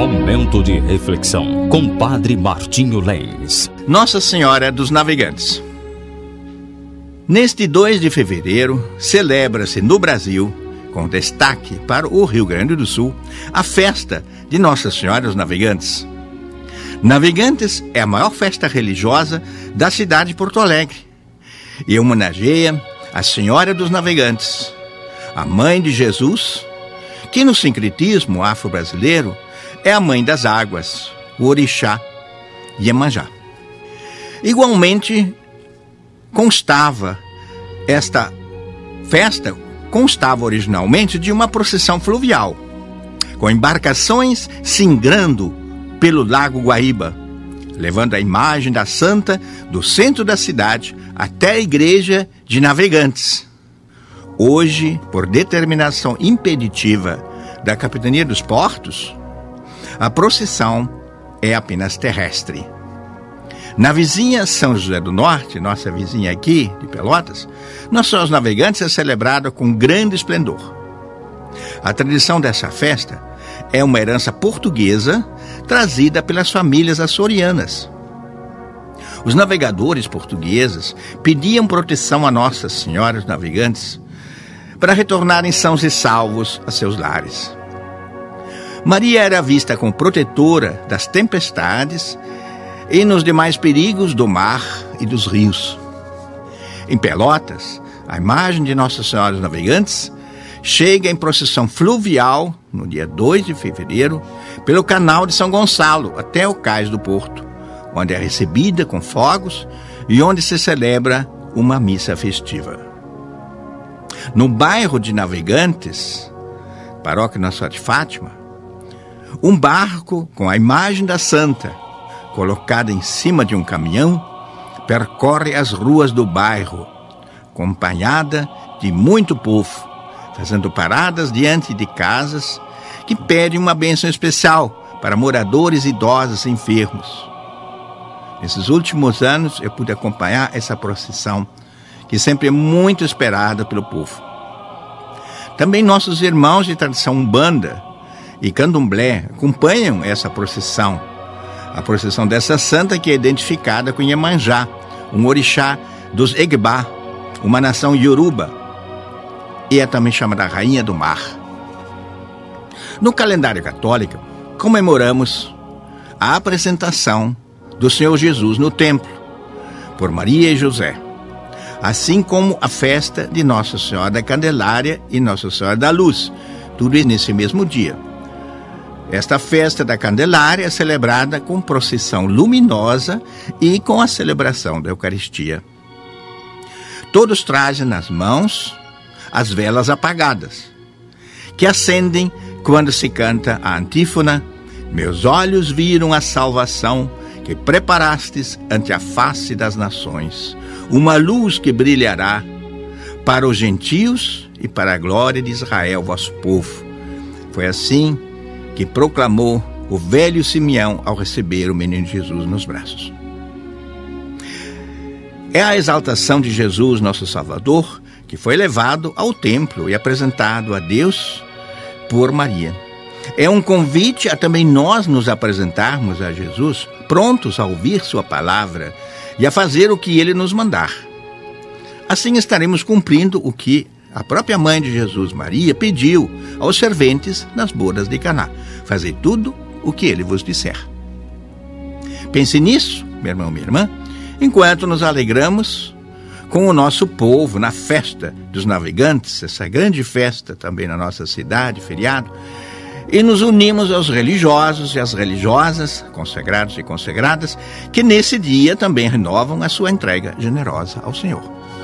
Momento de reflexão com Padre Martinho Leis. Nossa Senhora dos Navegantes. Neste 2 de fevereiro, celebra-se no Brasil, com destaque para o Rio Grande do Sul, a festa de Nossa Senhora dos Navegantes. Navegantes é a maior festa religiosa da cidade de Porto Alegre e homenageia a Senhora dos Navegantes, a mãe de Jesus, que no sincretismo afro-brasileiro é a mãe das águas, o orixá Iemanjá. Igualmente, esta festa constava originalmente de uma procissão fluvial, com embarcações singrando pelo Lago Guaíba, levando a imagem da santa do centro da cidade até a igreja de Navegantes. Hoje, por determinação impeditiva da Capitania dos Portos, a procissão é apenas terrestre. Na vizinha São José do Norte, nossa vizinha aqui de Pelotas, Nossa Senhora dos Navegantes é celebrada com grande esplendor. A tradição dessa festa é uma herança portuguesa trazida pelas famílias açorianas. Os navegadores portugueses pediam proteção a Nossa Senhora dos Navegantes para retornarem sãos e salvos a seus lares. Maria era vista como protetora das tempestades e nos demais perigos do mar e dos rios. Em Pelotas, a imagem de Nossa Senhora dos Navegantes chega em procissão fluvial, no dia 2 de fevereiro, pelo canal de São Gonçalo até o cais do Porto, onde é recebida com fogos e onde se celebra uma missa festiva. No bairro de Navegantes, paróquia Nossa Senhora de Fátima, um barco com a imagem da santa, colocada em cima de um caminhão, percorre as ruas do bairro, acompanhada de muito povo, fazendo paradas diante de casas que pedem uma bênção especial para moradores idosos e enfermos. Nesses últimos anos eu pude acompanhar essa procissão, que sempre é muito esperada pelo povo. Também nossos irmãos de tradição umbanda e candomblé acompanham essa procissão, a procissão dessa santa que é identificada com Iemanjá, um orixá dos Egbá, uma nação Yoruba, e é também chamada Rainha do Mar. No calendário católico, comemoramos a apresentação do Senhor Jesus no templo, por Maria e José, assim como a festa de Nossa Senhora da Candelária e Nossa Senhora da Luz, tudo nesse mesmo dia. Esta festa da Candelária é celebrada com procissão luminosa e com a celebração da Eucaristia. Todos trazem nas mãos as velas apagadas, que acendem quando se canta a antífona: meus olhos viram a salvação que preparastes ante a face das nações, uma luz que brilhará para os gentios e para a glória de Israel, vosso povo. Foi assim que proclamou o velho Simeão ao receber o menino Jesus nos braços. É a exaltação de Jesus, nosso Salvador, que foi levado ao templo e apresentado a Deus por Maria. É um convite a também nós nos apresentarmos a Jesus, prontos a ouvir sua palavra e a fazer o que ele nos mandar. Assim estaremos cumprindo o que a própria mãe de Jesus, Maria, pediu aos serventes nas bodas de Caná: fazei tudo o que ele vos disser. Pense nisso, meu irmão, minha irmã, enquanto nos alegramos com o nosso povo na festa dos navegantes, essa grande festa também na nossa cidade, feriado, e nos unimos aos religiosos e às religiosas, consagrados e consagradas, que nesse dia também renovam a sua entrega generosa ao Senhor.